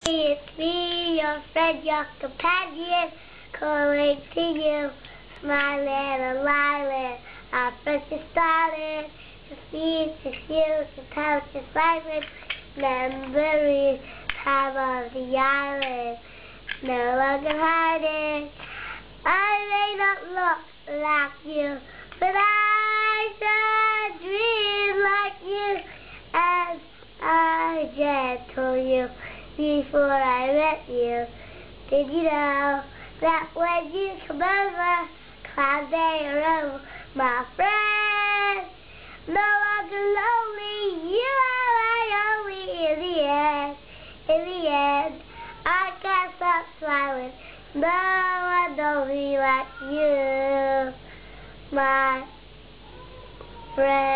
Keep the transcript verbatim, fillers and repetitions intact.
It's me, your friend, your companion, calling to you, smiling and smiling. Our friendship started, to see, to feel, to touch, to silence, memories, time of the island, no longer hiding. I may not look like you, but I should dream like you, and I just told you before I met you. Did you know that when you come over, cloud day around, my friend, no longer lonely, you are my only in the end. In the end, I can't stop smiling. No one knows me like you, my friend.